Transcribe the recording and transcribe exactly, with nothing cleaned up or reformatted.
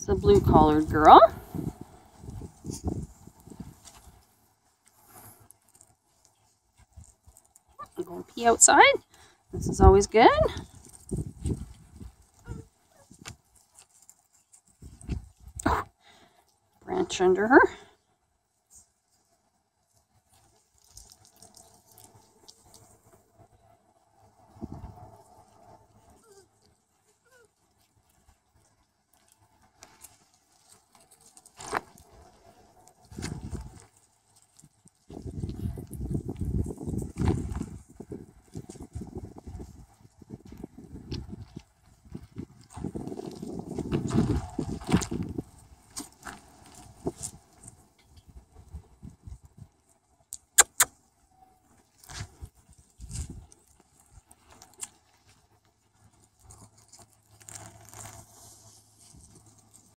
It's the blue-collared girl. I'm going to pee outside. This is always good. Oh, branch under her.